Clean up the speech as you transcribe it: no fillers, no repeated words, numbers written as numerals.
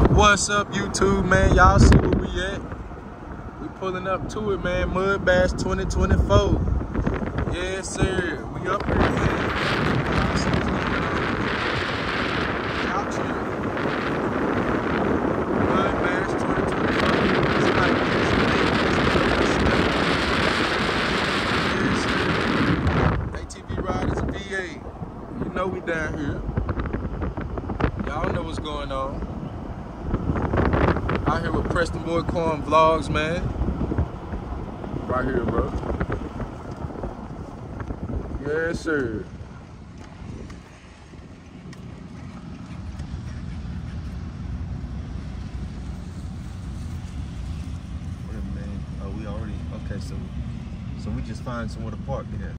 What's up, YouTube, man? Y'all see where we at? We pulling up to it, man. Mud Bash 2024. Yes, sir. We up here, man. Y'all see what's going on. Y'all chill. Mud Bash 2024. It's like this. Yes, sir. ATV riders, VA. You know we down here. Y'all know what's going on. Out here with Preston Boy Corn Vlogs, man. Right here, bro. Yes, sir. Wait a minute. Oh, we already, okay, so we just find somewhere to park there.